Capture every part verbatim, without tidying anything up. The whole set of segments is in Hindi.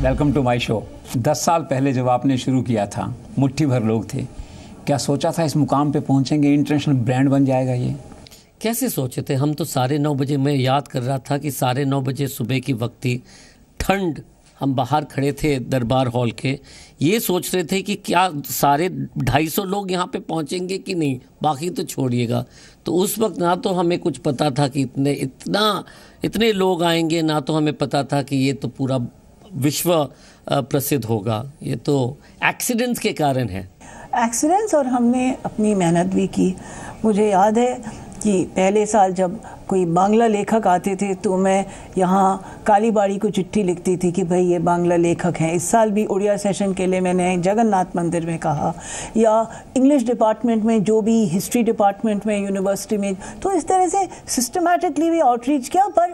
Welcome to my show. दस साल पहले जब आपने शुरू किया था, मुट्ठी भर लोग थे, क्या सोचा था इस मुकाम पे पहुंचेंगे, इंटरनेशनल ब्रांड बन जाएगा ये? कैसे सोचे थे हम? तो साढ़े नौ बजे, मैं याद कर रहा था कि साढ़े नौ बजे सुबह की वक्त थी, ठंड, हम बाहर खड़े थे दरबार हॉल के, ये सोच रहे थे कि क्या सारे ढाई सौ लोग यहाँ पे पहुँचेंगे कि नहीं, बाकी तो छोड़िएगा। तो उस वक्त ना तो हमें कुछ पता था कि इतने इतना इतने लोग आएंगे, ना तो हमें पता था कि ये तो पूरा विश्व प्रसिद्ध होगा। ये तो एक्सीडेंट्स के कारण है। एक्सीडेंट्स, और हमने अपनी मेहनत भी की। मुझे याद है कि पहले साल जब कोई बांग्ला लेखक आते थे तो मैं यहाँ कालीबाड़ी को चिट्ठी लिखती थी कि भाई ये बांग्ला लेखक हैं। इस साल भी उड़िया सेशन के लिए मैंने जगन्नाथ मंदिर में कहा, या इंग्लिश डिपार्टमेंट में, जो भी हिस्ट्री डिपार्टमेंट में, यूनिवर्सिटी में। तो इस तरह से सिस्टमैटिकली भी आउटरीच किया, पर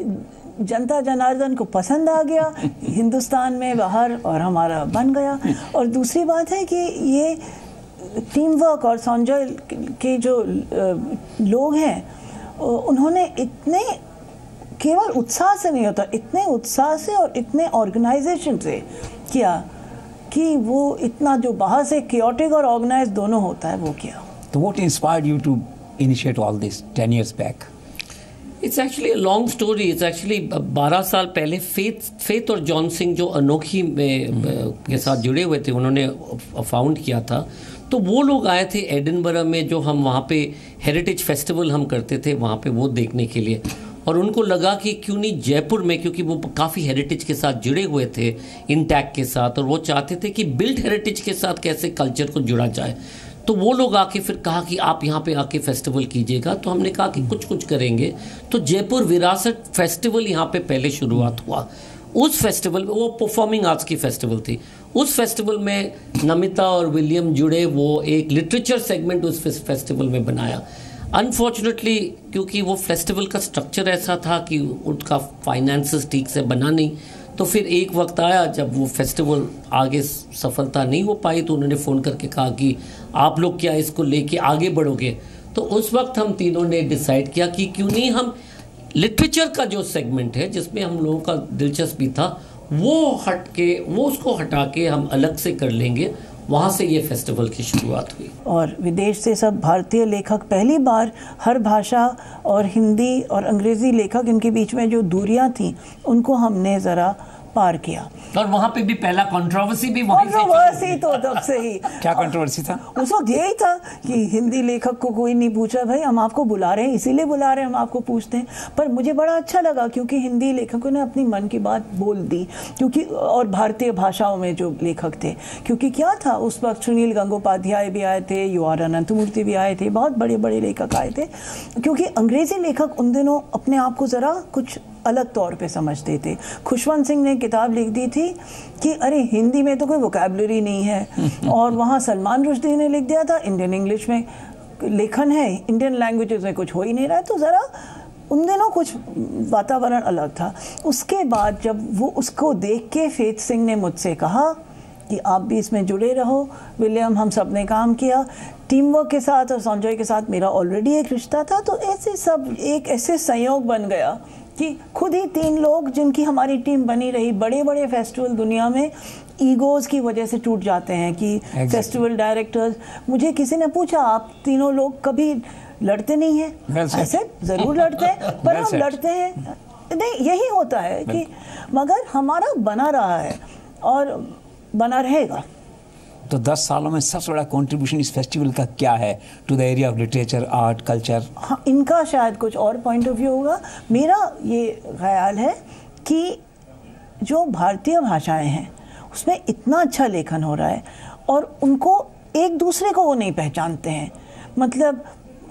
जनता जनार्दन को पसंद आ गया हिंदुस्तान में बाहर, और हमारा बन गया। और दूसरी बात है कि ये टीम वर्क, और संजय के जो लोग हैं उन्होंने इतने, केवल उत्साह से नहीं होता, इतने उत्साह से और इतने ऑर्गेनाइजेशन से किया कि वो इतना जो बाहर से chaotic और ऑर्गेनाइज दोनों होता है वो किया। तो what inspired you to initiate all this ten years back? It's actually a long story. It's actually बारह साल पहले फेथ फेथ और जॉन सिंह जो अनोखी में के साथ जुड़े हुए थे, उन्होंने फाउंड किया था। तो वो लोग आए थे एडिनबरा में, जो हम वहाँ पे हेरिटेज फेस्टिवल हम करते थे वहाँ पे, वो देखने के लिए। और उनको लगा कि क्यों नहीं जयपुर में, क्योंकि वो काफ़ी हेरिटेज के साथ जुड़े हुए थे, इंटैक्ट के साथ, और वो चाहते थे कि बिल्ड हेरिटेज के साथ कैसे कल्चर को जुड़ा जाए। तो वो लोग आके फिर कहा कि आप यहाँ पे आके फेस्टिवल कीजिएगा। तो हमने कहा कि कुछ कुछ करेंगे। तो जयपुर विरासत फेस्टिवल यहाँ पे पहले शुरुआत हुआ। उस फेस्टिवल में, वो परफॉर्मिंग आर्ट्स की फेस्टिवल थी, उस फेस्टिवल में नमिता और विलियम जुड़े, वो एक लिटरेचर सेगमेंट उस फेस्टिवल में बनाया। अनफॉर्चुनेटली क्योंकि वो फेस्टिवल का स्ट्रक्चर ऐसा था कि उसका फाइनेंसेस ठीक से बना नहीं, तो फिर एक वक्त आया जब वो फेस्टिवल आगे सफलता नहीं हो पाई, तो उन्होंने फ़ोन करके कहा कि आप लोग क्या इसको लेके आगे बढ़ोगे? तो उस वक्त हम तीनों ने डिसाइड किया कि क्यों नहीं हम लिटरेचर का जो सेगमेंट है जिसमें हम लोगों का दिलचस्पी था, वो हट के, वो उसको हटा के हम अलग से कर लेंगे। वहाँ से ये फेस्टिवल की शुरुआत हुई। और विदेश से सब भारतीय लेखक, पहली बार हर भाषा, और हिंदी और अंग्रेज़ी लेखक, इनके बीच में जो दूरियां थी उनको हमने ज़रा पार किया। और वहाँ पे भी पहला कंट्रोवर्सी भी वहीं से कंट्रोवर्सी तो तब से ही। क्या कंट्रोवर्सी था? उस वक्त यही था कि हिंदी लेखक को कोई नहीं पूछा, भाई हम आपको बुला रहे हैं, इसीलिए बुला रहे हैं, हम आपको पूछते हैं। पर मुझे बड़ा अच्छा लगा क्योंकि हिंदी लेखकों ने अपनी मन की बात बोल दी, क्योंकि और भारतीय भाषाओं में जो लेखक थे, क्योंकि क्या था उस वक्त सुनील गंगोपाध्याय भी आए थे, यू आर अनंतमूर्ति भी आए थे, बहुत बड़े बड़े लेखक आए थे। क्योंकि अंग्रेज़ी लेखक उन दिनों अपने आप को ज़रा कुछ अलग तौर पे समझते थे। खुशवंत सिंह ने किताब लिख दी थी कि अरे हिंदी में तो कोई वोकैबुलरी नहीं है, और वहाँ सलमान रुश्दी ने लिख दिया था इंडियन इंग्लिश में लेखन है, इंडियन लैंग्वेजेस में कुछ हो ही नहीं रहा है। तो ज़रा उन दिनों कुछ वातावरण अलग था। उसके बाद जब वो उसको देख के फेथ सिंह ने मुझसे कहा कि आप भी इसमें जुड़े रहो विलियम, हम सब ने काम किया टीम वर्क के साथ, और संजय के साथ मेरा ऑलरेडी एक रिश्ता था। तो ऐसे सब एक ऐसे संयोग बन गया कि खुद ही तीन लोग जिनकी हमारी टीम बनी रही, बड़े बड़े फेस्टिवल दुनिया में ईगोज़ की वजह से टूट जाते हैं कि exactly. फेस्टिवल डायरेक्टर्स, मुझे किसी ने पूछा आप तीनों लोग कभी लड़ते नहीं हैं? well ऐसे ज़रूर लड़ते हैं पर well हम लड़ते हैं नहीं, यही होता है well. कि मगर हमारा बना रहा है और बना रहेगा। तो दस सालों में सबसे बड़ा कंट्रीब्यूशन इस फेस्टिवल का क्या है to the area of literature, art, culture? हाँ, इनका शायद कुछ और पॉइंट ऑफ व्यू होगा। मेरा ये ख्याल है कि जो भारतीय भाषाएं हैं उसमें इतना अच्छा लेखन हो रहा है, और उनको एक दूसरे को वो नहीं पहचानते हैं। मतलब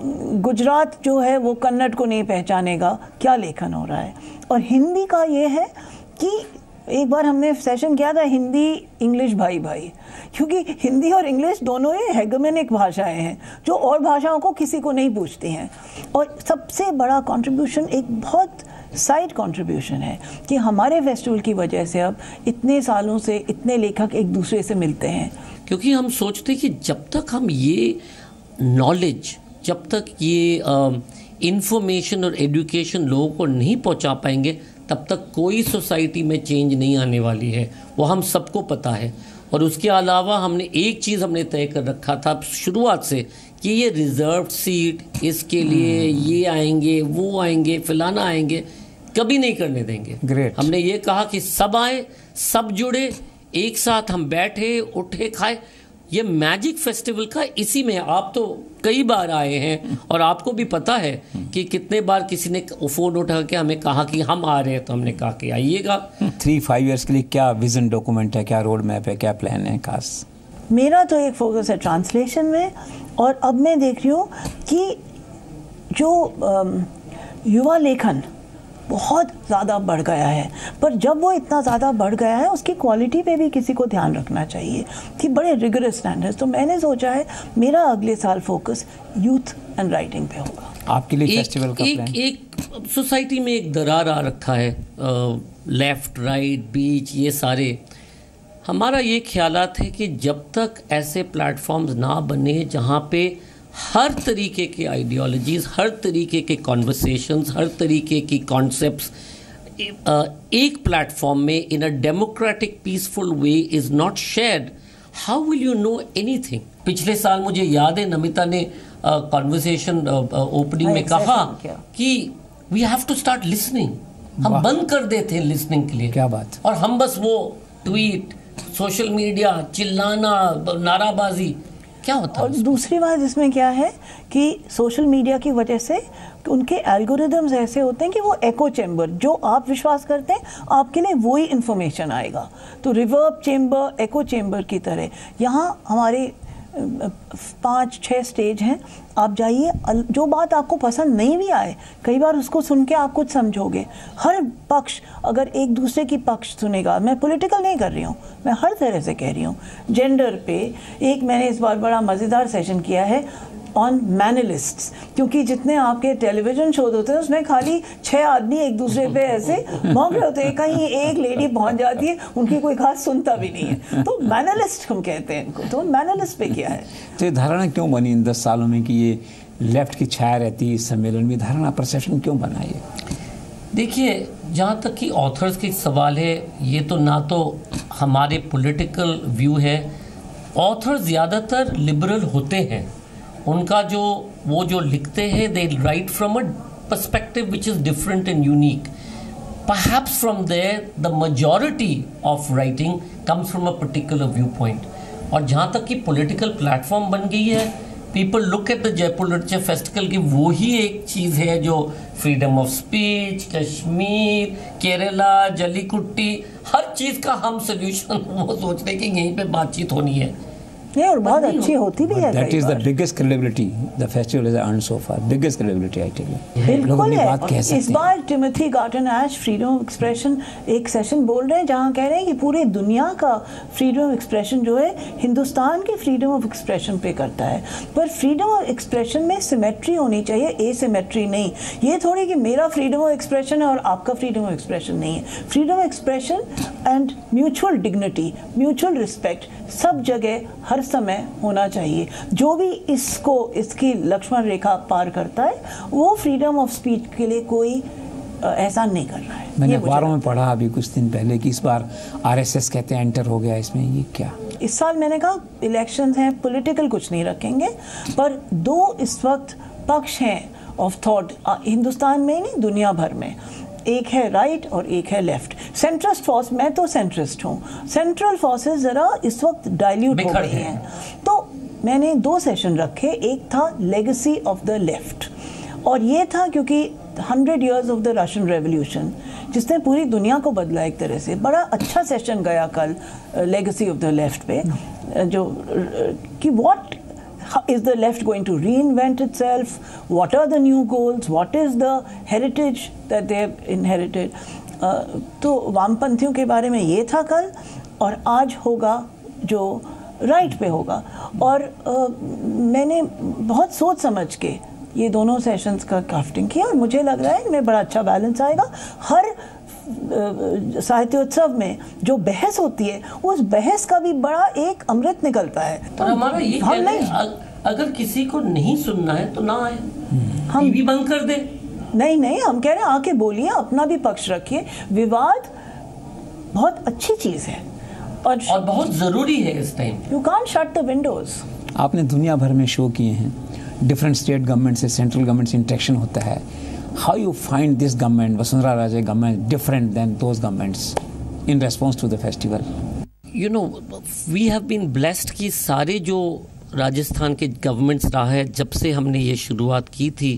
गुजरात जो है वो कन्नड़ को नहीं पहचानेगा, क्या लेखन हो रहा है। और हिंदी का ये है कि एक बार हमने सेशन किया था हिंदी इंग्लिश भाई भाई, क्योंकि हिंदी और इंग्लिश दोनों ही हेगेमोनिक भाषाएं हैं जो और भाषाओं को किसी को नहीं पूछती हैं। और सबसे बड़ा कंट्रीब्यूशन, एक बहुत साइड कंट्रीब्यूशन है कि हमारे फेस्टिवल की वजह से अब इतने सालों से इतने लेखक एक दूसरे से मिलते हैं। क्योंकि हम सोचते कि जब तक हम ये नॉलेज, जब तक ये इंफॉर्मेशन और एजुकेशन लोगों को नहीं पहुंचा पाएंगे, तब तक कोई सोसाइटी में चेंज नहीं आने वाली है, वो हम सबको पता है। और उसके अलावा हमने एक चीज़ हमने तय कर रखा था शुरुआत से कि ये रिजर्व सीट, इसके लिए ये आएंगे वो आएंगे फलाना आएंगे, कभी नहीं करने देंगे। Great. हमने ये कहा कि सब आए, सब जुड़े, एक साथ हम बैठे उठे खाए। ये मैजिक फेस्टिवल का इसी में, आप तो कई बार आए हैं और आपको भी पता है कि कितने बार किसी ने फ़ोन उठा के हमें कहा कि हम आ रहे हैं, तो हमने कहा कि आइएगा। थ्री फाइव इयर्स के लिए क्या विजन डॉक्यूमेंट है, क्या रोड मैप है, क्या प्लान है खास? मेरा तो एक फोकस है ट्रांसलेशन में, और अब मैं देख रही हूँ कि जो युवा लेखन बहुत ज़्यादा बढ़ गया है, पर जब वो इतना ज़्यादा बढ़ गया है उसकी क्वालिटी पे भी किसी को ध्यान रखना चाहिए कि बड़े रिगरस स्टैंडर्ड्स। तो मैंने सोचा है मेरा अगले साल फोकस यूथ एंड राइटिंग पे होगा। आपके लिए एक, फेस्टिवल का एक, प्लान? एक सोसाइटी में एक दरार आ रखा है, लेफ्ट राइट बीच ये सारे। हमारा ये ख्यालात है कि जब तक ऐसे प्लेटफॉर्म्स ना बने जहाँ पे हर तरीके के आइडियोलॉजीज़, हर तरीके के कॉन्वर्सेशंस, हर तरीके की कॉन्सेप्ट्स एक प्लेटफॉर्म में in a democratic peaceful way is not shared, how will you know anything? पिछले साल मुझे याद है नमिता ने कॉन्वर्सेशन ओपनिंग में कहा कि we have to start listening. हम बंद कर देते हैं लिसनिंग के लिए। क्या बात! और हम बस वो ट्वीट, सोशल मीडिया, चिल्लाना, नाराबाजी, क्या होता है? और दूसरी बात इसमें क्या है कि सोशल मीडिया की वजह से उनके एल्गोरिदम्स ऐसे होते हैं कि वो एको चैम्बर, जो आप विश्वास करते हैं आपके लिए वही इंफॉर्मेशन आएगा। तो रिवर्ब चैम्बर, एको चैम्बर की तरह यहाँ हमारे पाँच छः स्टेज हैं। आप जाइए, जो बात आपको पसंद नहीं भी आए, कई बार उसको सुन के आप कुछ समझोगे। हर पक्ष अगर एक दूसरे की पक्ष सुनेगा, मैं पॉलिटिकल नहीं कर रही हूँ, मैं हर तरह से कह रही हूँ। जेंडर पे एक मैंने इस बार बड़ा मज़ेदार सेशन किया है ऑन मैनलिस्ट्स, क्योंकि जितने आपके टेलीविज़न शो होते हैं उसमें खाली छः आदमी एक दूसरे पे ऐसे भौंक रहे होते हैं, कहीं एक लेडी पहुंच जाती है, उनकी कोई खास सुनता भी नहीं है, तो मैनलिस्ट हम कहते हैं इनको। तो मैनलिस्ट पे क्या है? तो ये धारणा क्यों बनी इन दस सालों में कि ये लेफ्ट की छाया रहती है इस सम्मेलन में? धारणा, परसेप्शन क्यों बना ये? देखिए, जहाँ तक कि ऑथर्स के सवाल है, ये तो ना तो हमारे पॉलिटिकल व्यू है। ऑथर ज़्यादातर लिबरल होते हैं, उनका जो वो जो लिखते हैं they write from a perspective which is different and unique. Perhaps from there the majority of writing comes from a particular view point. और जहाँ तक कि पॉलिटिकल प्लेटफॉर्म बन गई है, people look at the Jaipur literature festival की वो ही एक चीज़ है जो freedom of speech, Kashmir, Kerala, जलीकुट्टी, हर चीज़ का हम सोल्यूशन वो सोच रहे कि यहीं पे बातचीत होनी है। नहीं, और बहुत अच्छी होती भी है। That is the biggest credibility the festival has earned so far, biggest credibility I tell you. लोग अपनी बात कह सकते हैं। इस बार Timothy Garton Ash freedom of expression एक सेशन बोल रहे हैं जहां कह रहे हैं कि पूरी दुनिया का फ्रीडम ऑफ एक्सप्रेशन जो है हिंदुस्तान की फ्रीडम ऑफ एक्सप्रेशन पे करता है। पर फ्रीडम ऑफ एक्सप्रेशन में सिमेट्री होनी चाहिए, एसिमेट्री नहीं। ये थोड़ी कि मेरा फ्रीडम ऑफ एक्सप्रेशन है और आपका फ्रीडम ऑफ एक्सप्रेशन नहीं है। Freedom of expression and mutual dignity, mutual respect सब जगह हर समय होना चाहिए। जो भी इसको इसकी लक्ष्मण रेखा पार करता है वो फ्रीडम ऑफ स्पीच के लिए कोई एहसान नहीं कर रहा है। मैंने अखबारों में पढ़ा अभी कुछ दिन पहले कि इस बार आरएसएस कहते हैं एंटर हो गया इसमें, ये क्या? इस साल मैंने कहा इलेक्शंस हैं, पॉलिटिकल कुछ नहीं रखेंगे, पर दो इस वक्त पक्ष हैं ऑफ थॉट हिंदुस्तान में ही नहीं दुनिया भर में। एक है राइट और एक है लेफ्ट। सेंट्रिस्ट फोर्स, मैं तो सेंट्रिस्ट हूँ, सेंट्रल फोर्सेस ज़रा इस वक्त डाइल्यूट हो गई हैं। तो मैंने दो सेशन रखे, एक था लेगेसी ऑफ द लेफ्ट, और ये था क्योंकि hundred years of the Russian revolution जिसने पूरी दुनिया को बदला एक तरह से। बड़ा अच्छा सेशन गया कल लेगेसी ऑफ द लेफ्ट पे, जो कि what is the left going to reinvent itself? What are the new goals? What is the heritage that they have inherited? uh, तो वामपंथियों के बारे में ये था कल, और आज होगा जो राइट पे होगा। और uh, मैंने बहुत सोच समझ के ये दोनों सेशंस का क्राफ्टिंग किया और मुझे लग रहा है इनमें बड़ा अच्छा बैलेंस आएगा। हर साहित्योत्सव में जो बहस होती है उस बहस का भी बड़ा एक अमृत निकलता है। तो हमारा ये कहना है, अगर किसी को नहीं सुनना है तो ना आए, हम टीवी बंद कर दे, नहीं नहीं, हम कह रहे हैं आके बोलिए, अपना भी पक्ष रखिए। विवाद बहुत अच्छी चीज़ है और, और बहुत ज़रूरी है इस time. You can't shut the windows. आपने दुनिया भर में शो किए हैं, डिफरेंट स्टेट गवर्नमेंट से सेंट्रल गवर्नमेंट से इंटरेक्शन होता है। How you find this government, Vasundhara Raje government, different than those governments in response to the festival? You know, we have been blessed कि सारे जो राजस्थान के गवर्नमेंट्स रहा है जब से हमने ये शुरुआत की थी,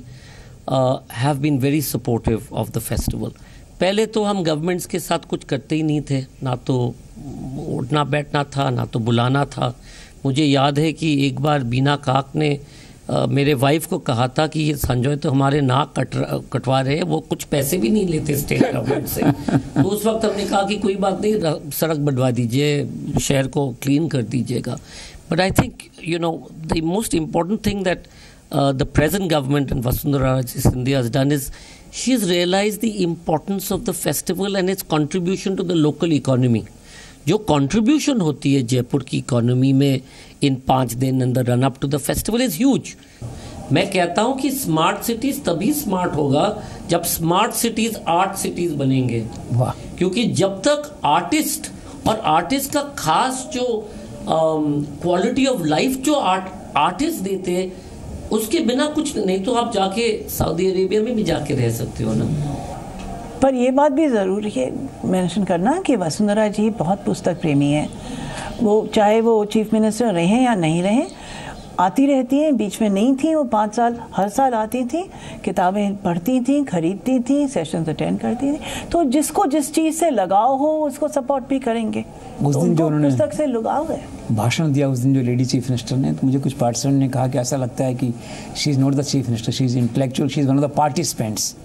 have been very supportive of the festival. पहले तो हम गवर्नमेंट्स के साथ कुछ करते ही नहीं थे, ना तो उठना बैठना था, ना तो बुलाना था। मुझे याद है कि एक बार बीना काक ने uh, मेरे वाइफ को कहा था कि ये संजय तो हमारे नाक कट कटवा रहे हैं, वो कुछ पैसे भी नहीं लेते स्टेट गवर्नमेंट से। तो उस वक्त हमने कहा कि कोई बात नहीं, सड़क बनवा दीजिए, शहर को क्लीन कर दीजिएगा। But I think you know the most important thing that the present government and Vasundhara Raje Scindia has done is she has realized the importance of the festival and its contribution to the local economy. जो कंट्रीब्यूशन होती है जयपुर की इकोनॉमी में इन पाँच दिन अंदर run up to the festival is huge. मैं कहता हूँ कि स्मार्ट सिटीज तभी स्मार्ट होगा जब स्मार्ट सिटीज आर्ट सिटीज बनेंगे। वाह। क्योंकि जब तक आर्टिस्ट और आर्टिस्ट का खास जो क्वालिटी ऑफ लाइफ जो आर्ट आर्टिस्ट देते हैं, उसके बिना कुछ नहीं। तो आप जाके सऊदी अरेबिया में भी जाके रह सकते हो ना। पर ये बात भी ज़रूरी है मेंशन करना कि वसुंधरा जी बहुत पुस्तक प्रेमी है। वो चाहे वो चीफ मिनिस्टर रहे या नहीं रहे, आती रहती हैं। बीच में नहीं थी वो पाँच साल, हर साल आती थी, किताबें पढ़ती थी, खरीदती थी, सेशंस अटेंड करती थी। तो जिसको जिस चीज़ से लगाव हो उसको सपोर्ट भी करेंगे। उस तो दिन जो उन्होंने पुस्तक से लगाव है। भाषण दिया उस दिन जो लेडी चीफ मिनिस्टर ने, तो मुझे कुछ पार्टिसिपेंट ने कहा कि ऐसा लगता है कि she is not the chief minister, she is intellectual, she is one of the participants.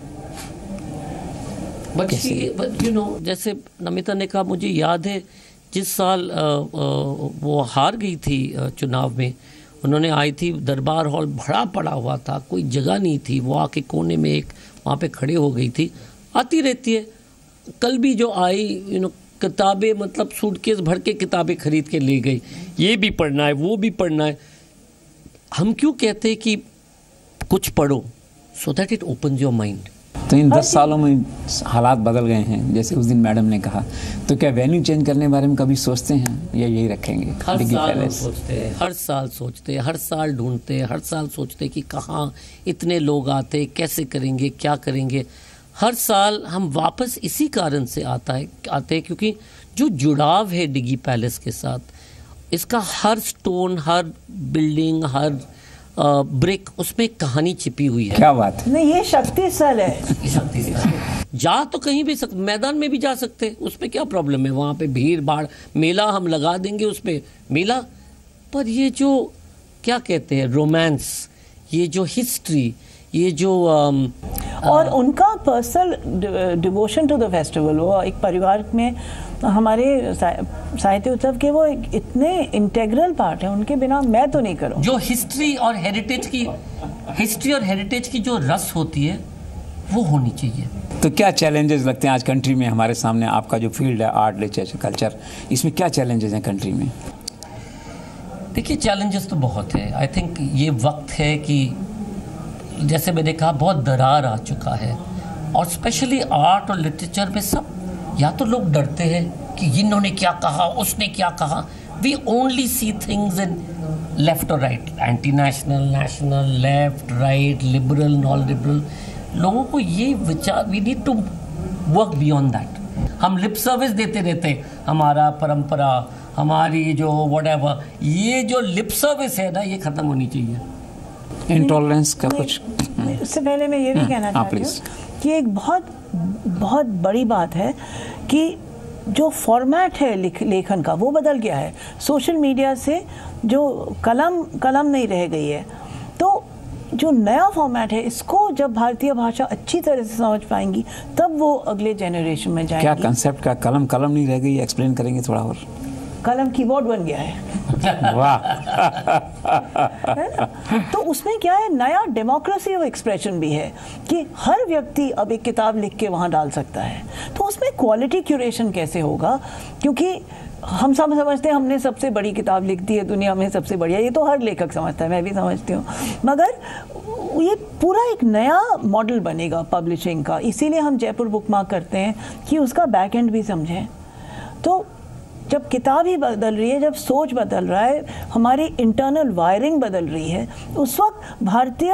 But but you know, जैसे नमिता ने कहा, मुझे याद है जिस साल आ, आ, वो हार गई थी आ, चुनाव में, उन्होंने आई थी, दरबार हॉल भरा पड़ा हुआ था, कोई जगह नहीं थी, वो आके कोने में एक वहाँ पे खड़े हो गई थी। आती रहती है, कल भी जो आई, यू नो, किताबें, मतलब सूटकेस भर के किताबें खरीद के ले गई, ये भी पढ़ना है, वो भी पढ़ना है। हम क्यों कहते हैं कि कुछ पढ़ो, so that it opens your mind. तो इन दस सालों में हालात बदल गए हैं, जैसे उस दिन मैडम ने कहा। तो क्या वेन्यू चेंज करने के बारे में कभी सोचते हैं या यही रखेंगे? हर साल सोचते हैं, हर साल सोचते हैं, हर साल ढूंढते हैं, हर साल सोचते हैं कि कहाँ इतने लोग आते, कैसे करेंगे, क्या करेंगे। हर साल हम वापस इसी कारण से आता है आते हैं क्योंकि जो जुड़ाव है डिगी पैलेस के साथ, इसका हर स्टोन, हर बिल्डिंग, हर ब्रिक, उसमें एक कहानी छिपी हुई है। क्या बात है। नहीं, ये शक्ति स्थल है। शक्ति स्थल जा तो कहीं भी सक, मैदान में भी जा सकते हैं, उसमें क्या प्रॉब्लम है। वहाँ पे भीड़ भाड़, मेला हम लगा देंगे उस पे मेला, पर ये जो क्या कहते हैं रोमांस, ये जो हिस्ट्री, ये जो आम, और उनका personal devotion to the festival, वो एक परिवार में हमारे साहित्य उत्सव के वो एक इतने इंटेग्रल पार्ट है, उनके बिना मैं तो नहीं करूँ। जो हिस्ट्री और हेरिटेज की हिस्ट्री और हेरिटेज की जो रस होती है वो होनी चाहिए। तो क्या चैलेंजेस लगते हैं आज कंट्री में हमारे सामने? आपका जो फील्ड है आर्ट, लिटरेचर, कल्चर, इसमें क्या चैलेंजेस हैं कंट्री में? देखिए, चैलेंजेस तो बहुत है। आई थिंक ये वक्त है कि जैसे मैंने कहा, बहुत दरार आ चुका है, और स्पेशली आर्ट और लिटरेचर में सब, या तो लोग डरते हैं कि इन्होंने क्या कहा, उसने क्या कहा। We only see things in left और right, anti national, national, left, right, liberal, non liberal. लोगों को ये विचार, we need to work beyond that. हम लिप सर्विस देते रहते, हमारा परंपरा, हमारी जो व्हाटएवर, ये जो लिप सर्विस है ना, ये खत्म होनी चाहिए। इंटॉलरेंस का कुछ इससे पहले मैं ये भी कहना चाहती हूँ कि एक बहुत बहुत बड़ी बात है कि जो फॉर्मेट है लेखन का वो बदल गया है। सोशल मीडिया से जो कलम कलम नहीं रह गई है, तो जो नया फॉर्मेट है, इसको जब भारतीय भाषा अच्छी तरह से समझ पाएंगी तब वो अगले जनरेशन में जाएंगी। क्या कंसेप्ट का कलम कलम नहीं रह गई, एक्सप्लेन करेंगे थोड़ा और? कलम कीबोर्ड बन गया है। वाह। है ना? तो उसमें क्या है, नया डेमोक्रेसी ऑफ एक्सप्रेशन भी है कि हर व्यक्ति अब एक किताब लिख के वहाँ डाल सकता है। तो उसमें क्वालिटी क्यूरेशन कैसे होगा, क्योंकि हम सब समझते हैं हमने सबसे बड़ी किताब लिख दी है दुनिया में, सबसे बढ़िया, ये तो हर लेखक समझता है, मैं भी समझती हूँ, मगर ये पूरा एक नया मॉडल बनेगा पब्लिशिंग का। इसीलिए हम जयपुर बुक मार्क करते हैं कि उसका बैक एंड भी समझें। तो जब किताब ही बदल रही है, जब सोच बदल रहा है, हमारी इंटरनल वायरिंग बदल रही है, उस वक्त भारतीय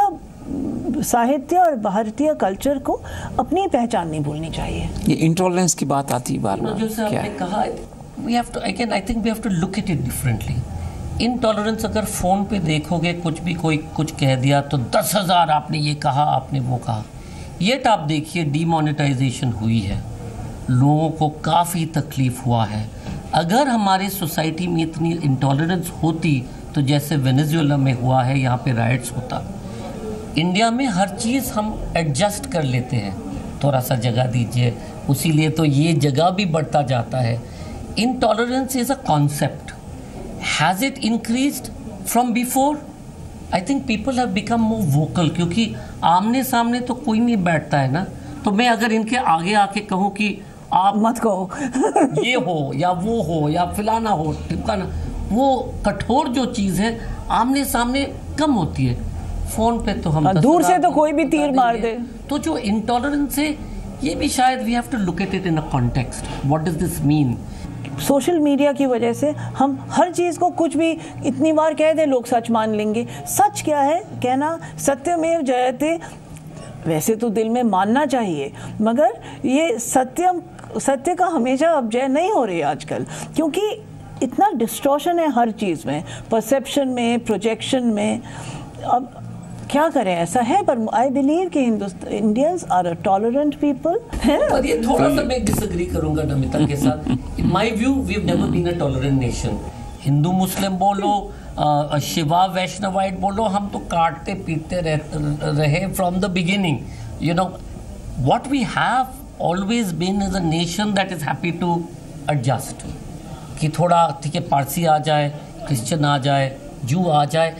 साहित्य और भारतीय कल्चर को अपनी पहचान नहीं भूलनी चाहिए। ये इंटॉलरेंस की बात आती है बार बार, जो आपने कहा, we have to again I think we have to look at it differently. Intolerance अगर फोन पे देखोगे, कुछ भी कोई कुछ कह दिया तो दस हजार आपने ये कहा, आपने वो कहा। ये आप देखिए डीमोनेटाइजेशन हुई है, लोगों को काफ़ी तकलीफ हुआ है। अगर हमारे सोसाइटी में इतनी इंटॉलरेंस होती तो जैसे वेनेजुएला में हुआ है, यहाँ पे राइट्स होता। इंडिया में हर चीज़ हम एडजस्ट कर लेते हैं, थोड़ा सा जगह दीजिए, उसीलिए तो ये जगह भी बढ़ता जाता है। Intolerance is a concept. Has it increased from before? I think people have become more vocal, क्योंकि आमने सामने तो कोई नहीं बैठता है ना। तो मैं अगर इनके आगे आके कहूँ कि आप मत कहो ये हो या वो हो या फिलाना हो टिपकाना, वो कठोर जो चीज़ है आमने सामने कम होती है। फोन पे तो हम दूर से तो कोई भी तीर मार दे। तो जो इंटॉलरेंस है, ये भी शायद we have to look at it in a context. What does this mean? Social media की वजह से हम हर चीज़ को कुछ भी इतनी बार कह दें लोग सच मान लेंगे। सच क्या है? कहना सत्यमेव जयते, वैसे तो दिल में मानना चाहिए, मगर ये सत्यम सत्य का हमेशा अब जय नहीं हो रही आजकल, क्योंकि इतना डिस्टॉर्शन है हर चीज़ में, परसेप्शन में, प्रोजेक्शन में। अब क्या करें, ऐसा है। पर आई बिलीव कि Hindustan Indians are a tolerant people. पर ये थोड़ा सा मैं डिसएग्री करूंगा नमिता के साथ। In my view we have never been a tolerant nation. Hindu Muslim बोलो, शिवा वैष्णवाइट बोलो, हम तो काटते पीटते रहे from the beginning. You know what we have always been is a nation that is happy to adjust. कि थोड़ा ठीक है, पारसी आ जाए, क्रिश्चियन आ जाए, जू आ जाए,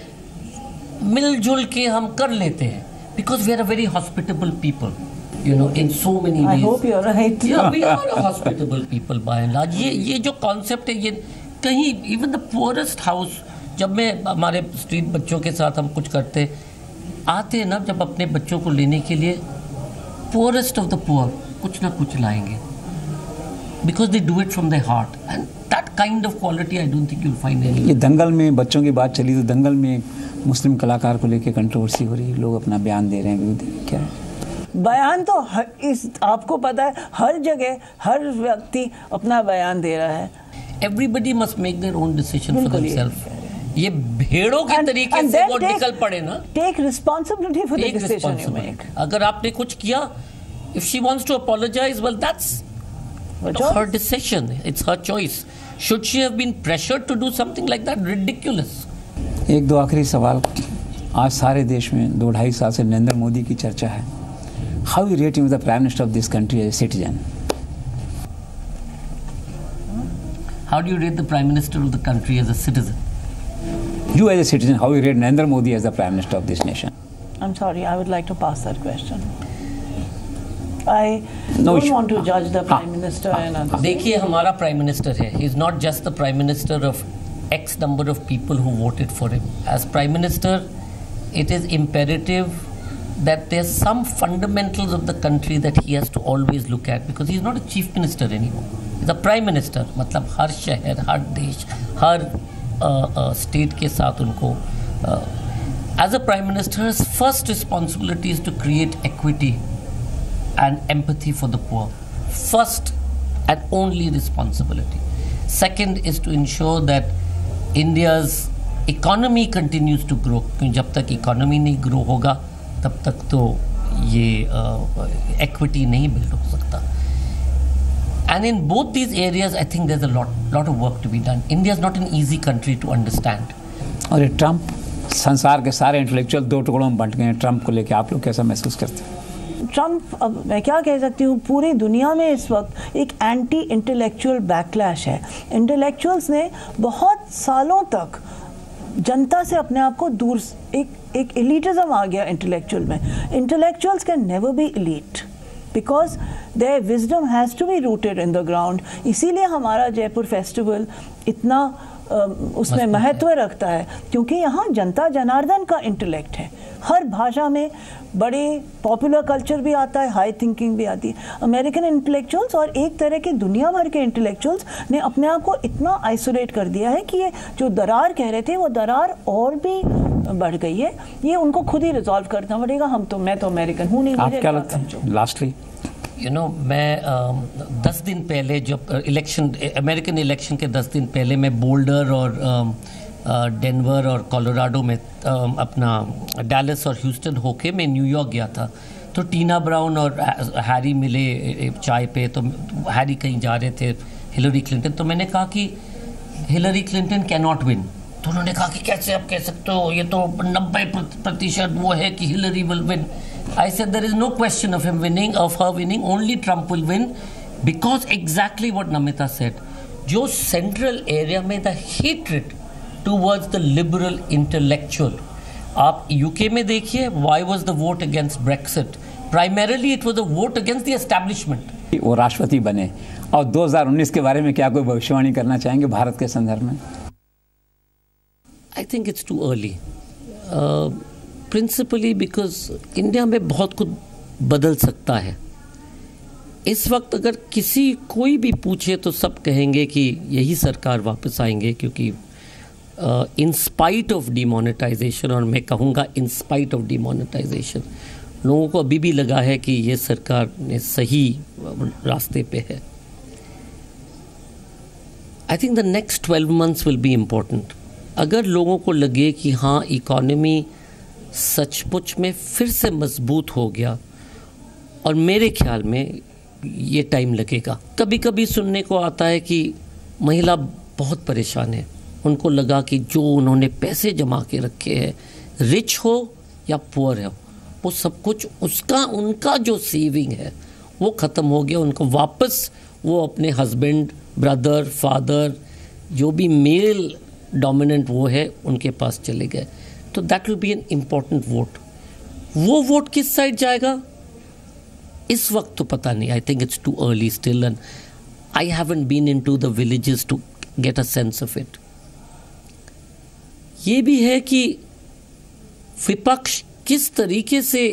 मिलजुल के हम कर लेते हैं, because we are a very hospitable people, you know, in so many ways. I hope you are right. या we are a hospitable people by and large. ये ये जो कॉन्सेप्ट है, ये कहीं इवन द पुअरेस्ट हाउस, जब मैं हमारे स्ट्रीट बच्चों के साथ हम कुछ करते आते हैं ना, जब अपने बच्चों को लेने के लिए पुअरेस्ट ऑफ द पुअर कुछ ना कुछ लाएंगे, because they do it from the heart, and that kind of quality I don't think you will find any. ये दंगल में बच्चों की बात चली, तो दंगल में मुस्लिम कलाकार को लेकर कंट्रोवर्सी हो रही है, लोग अपना बयान दे रहे हैं, क्या है? बयान तो हर, इस आपको पता है हर जगह हर व्यक्ति अपना बयान दे रहा है। Everybody must make their own decision for themselves. ये भेड़ों के and, तरीके and से वो निकल पड़े ना, take responsibility for the decision you make. अगर आपने कुछ किया, if she wants to apologise, well that's her decision, it's her choice. Should she have been pressured to do something like that? Ridiculous. एक दो आखिरी सवाल। आज सारे देश में दो ढाई साल से नरेंद्र मोदी की चर्चा है। How you rate him as the Prime Minister of this country as a citizen? How do you rate the Prime Minister of the country as a citizen? You as a citizen, how you rate Narendra Modi as the Prime Minister of this nation? I'm sorry, I would like to pass that question. I no don't issue. want to judge the Prime Minister and others. देखिए, हमारा Prime Minister है. He is not just the Prime Minister of X number of people who voted for him. As Prime Minister, it is imperative that there's some fundamentals of the country that he has to always look at, because he's not a Chief Minister anymore. He's a Prime Minister. मतलब हर शहर, हर देश, हर स्टेट के साथ उनको as a Prime Minister, his first responsibility is to create equity and empathy for the poor. First and only responsibility. Second is to ensure that India's economy continues to grow. क्योंकि जब तक economy नहीं grow होगा, तब तक तो ये uh, equity नहीं build हो सकता. And in both these areas, I think there's a lot, lot of work to be done. India is not an easy country to understand. और ये ट्रम्प, संसार के सारे इंटेलेक्चुअल दो टुकड़ों में बंट गए हैं। ट्रम्प को लेके आप लोग कैसा महसूस करते हैं? ट्रम्प, अब मैं क्या कह सकती हूँ, पूरी दुनिया में इस वक्त एक एंटी इंटेलेक्चुअल बैकलैश है। इंटेलेक्चुअल्स ने बहुत सालों तक जनता से अपने आप को दूर, एक एक एलिटिज्म आ गया इंटेलेक्चुअल में। Intellectuals can never be elite, because their wisdom has to be rooted in the ground. इसीलिए हमारा जयपुर फेस्टिवल इतना उसमें महत्व रखता है, क्योंकि यहाँ जनता जनार्दन का इंटेलेक्ट है। हर भाषा में बड़े पॉपुलर कल्चर भी आता है, हाई थिंकिंग भी आती है। अमेरिकन इंटेलेक्चुअल्स और एक तरह के दुनिया भर के इंटेलेक्चुअल्स ने अपने आप को इतना आइसोलेट कर दिया है कि ये जो दरार कह रहे थे वो दरार और भी बढ़ गई है। ये उनको खुद ही रिजॉल्व करना पड़ेगा। हम तो मैं तो अमेरिकन हूँ नहीं। आप क्या लगता है लास्टली? यू नो मैं uh, दस दिन पहले जब इलेक्शन अमेरिकन इलेक्शन के दस दिन पहले मैं बोल्डर और डेनवर uh, uh, और कोलोराडो में uh, अपना डैलस और ह्यूस्टन होके मैं न्यूयॉर्क गया था। तो टीना ब्राउन और हैरी मिले चाय पे, तो हैरी कहीं जा रहे थे, हिलरी क्लिंटन। तो मैंने कहा कि Hillary Clinton can not win. तो उन्होंने कहा कि कैसे आप कह सकते हो, ये तो नब्बे प्रतिशत वो है कि Hillary will win. I said there is no question of him winning, of her winning. Only Trump will win, because exactly what Namita said. जो central area में the hatred towards the liberal intellectual. आप यूके में देखिए, why was the vote against Brexit? Primarily it was a vote against the establishment. वो राष्ट्रपति बने, और दो हज़ार उन्नीस के बारे में क्या कोई भविष्यवाणी करना चाहेंगे भारत के संदर्भ में? I think it's too early. Uh, principally because India में बहुत कुछ बदल सकता है। इस वक्त अगर किसी कोई भी पूछे तो सब कहेंगे कि यही सरकार वापस आएंगे, क्योंकि इन स्पाइट ऑफ डिमोनेटाइजेशन, और मैं कहूँगा इन स्पाइट ऑफ डिमोनेटाइजेशन, लोगों को अभी भी लगा है कि ये सरकार ने सही रास्ते पे है। I think the next twelve months will be important. अगर लोगों को लगे कि हाँ इकोनॉमी सचमुच में फिर से मजबूत हो गया, और मेरे ख्याल में ये टाइम लगेगा। कभी कभी सुनने को आता है कि महिला बहुत परेशान है, उनको लगा कि जो उन्होंने पैसे जमा के रखे हैं, रिच हो या पुअर हो, वो सब कुछ उसका उनका जो सेविंग है वो ख़त्म हो गया। उनको वापस वो अपने हस्बैंड, ब्रदर, फादर, जो भी मेल डोमिनेंट वो है, उनके पास चले गए। तो that will be an important vote. वो वोट किस साइड जाएगा इस वक्त तो पता नहीं। I think it's too early still, and I haven't been into the villages to get a sense of it. ये भी है कि विपक्ष किस तरीके से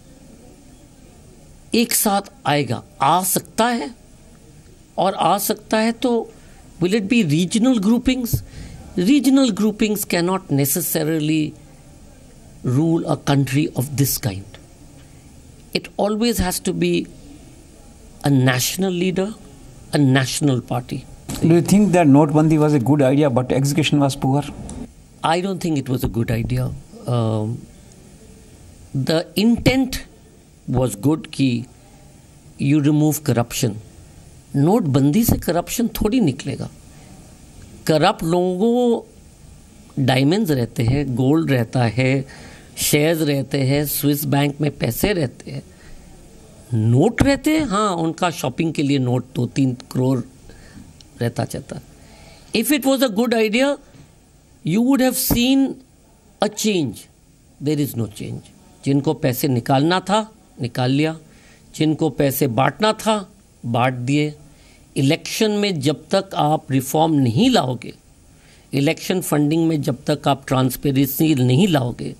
एक साथ आएगा। आ सकता है, और आ सकता है तो will it be regional groupings? Regional groupings cannot necessarily rule a country of this kind. It always has to be a national leader, a national party. Do you think that notebandi was a good idea but execution was poor? I don't think it was a good idea. Um, the intent was good कि you remove corruption. नोटबंदी से करप्शन थोड़ी निकलेगा। करप्ट लोगों को डायमंड्स रहते हैं, गोल्ड रहता है, शेयर्स रहते हैं, स्विस बैंक में पैसे रहते हैं, नोट रहते हैं। हाँ, उनका शॉपिंग के लिए नोट दो तीन करोड़ रहता चाहता। If it was a good idea you would have seen a change. There is no change. जिनको पैसे निकालना था निकाल लिया, जिनको पैसे बांटना था बांट दिए। इलेक्शन में जब तक आप रिफॉर्म नहीं लाओगे, इलेक्शन फंडिंग में जब तक आप ट्रांसपेरेंसी नहीं लाओगे,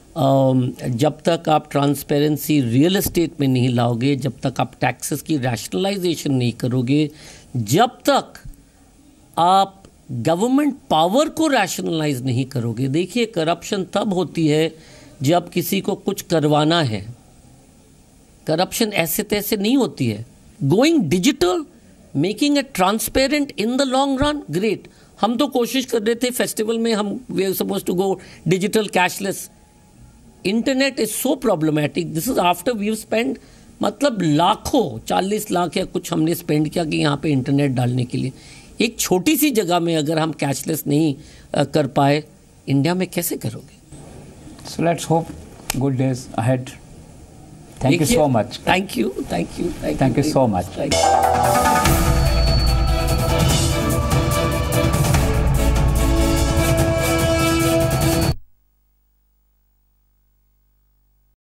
जब तक आप ट्रांसपेरेंसी रियल एस्टेट में नहीं लाओगे, जब तक आप टैक्सेस की रैशनलाइजेशन नहीं करोगे, जब तक आप गवर्नमेंट पावर को रैशनलाइज नहीं करोगे। देखिए, करप्शन तब होती है जब किसी को कुछ करवाना है। करप्शन ऐसे तैसे नहीं होती है। Going digital, making it transparent in the long run, great. हम तो कोशिश कर रहे थे फेस्टिवल में, हम we are suppose to go digital cashless. Internet is so problematic. This is after we have spend मतलब लाखों, चालीस लाख या कुछ हमने स्पेंड किया कि यहाँ पे इंटरनेट डालने के लिए। एक छोटी सी जगह में अगर हम कैशलेस नहीं कर पाए, इंडिया में कैसे करोगे? So let's hope good days ahead. Thank you so much. Thank you, thank you, thank you, thank you so much. Thank you.